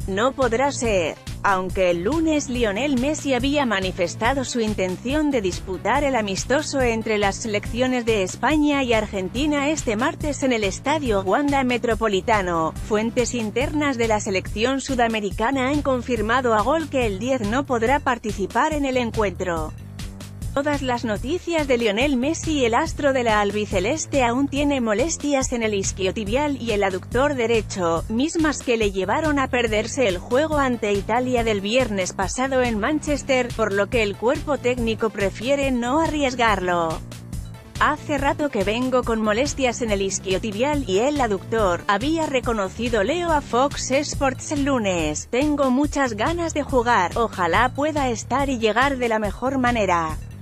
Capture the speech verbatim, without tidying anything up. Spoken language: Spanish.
No podrá ser. Aunque el lunes Lionel Messi había manifestado su intención de disputar el amistoso entre las selecciones de España y Argentina este martes en el Estadio Wanda Metropolitano, fuentes internas de la selección sudamericana han confirmado a Gol que el diez no podrá participar en el encuentro. Todas las noticias de Lionel Messi. El astro de la albiceleste aún tiene molestias en el isquiotibial y el aductor derecho, mismas que le llevaron a perderse el juego ante Italia del viernes pasado en Manchester, por lo que el cuerpo técnico prefiere no arriesgarlo. Hace rato que vengo con molestias en el isquiotibial y el aductor, había reconocido Leo a Fox Sports el lunes. Tengo muchas ganas de jugar, ojalá pueda estar y llegar de la mejor manera.